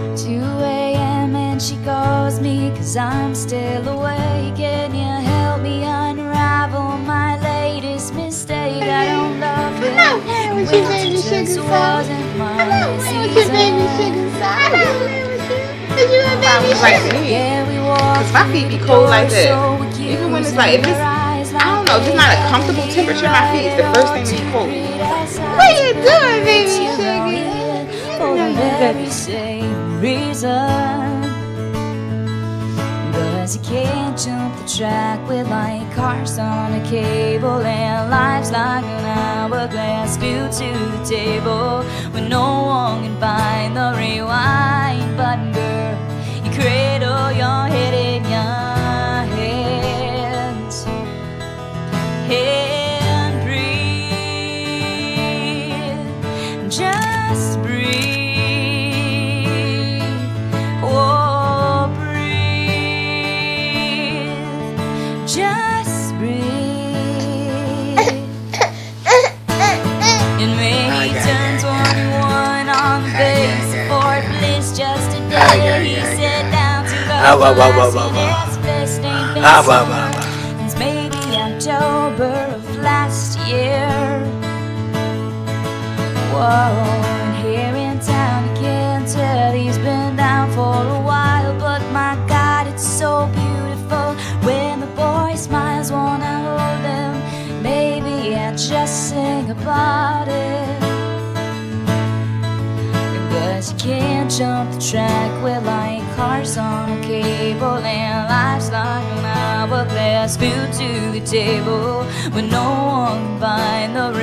2 a.m. and she calls me 'cause I'm still awake. Can you help me unravel my latest mistake? I don't love it. I'm not playing with you, baby sugar son. I'm not playing with you, baby sugar son. I'm not playing with you. Cause you a baby sugar. Cause my feet be cold like that. Even when it's like, if it's, I don't know, if it's not a comfortable temperature, my feet is the first thing to be cold. What you doing, baby sugar? For the very same reason. Cause you can't jump the track with like cars on a cable, and life's like an hourglass glued to the table when no one can find the rewind button. Girl, you cradle your head in your hands and breathe, just breathe. Just breathe. And maybe he turns 21 on the base for bliss just today. He sat down to go his best ain't been summer since maybe October of last year. Whoa, and here in town you can tell he's been down for a while, but my God, it's so beautiful when the boy smiles. Wanna hold him, maybe I just sing about it. Cause you can't jump the track with like cars on a cable, and life's like an hourglass glued to the table when no one can find the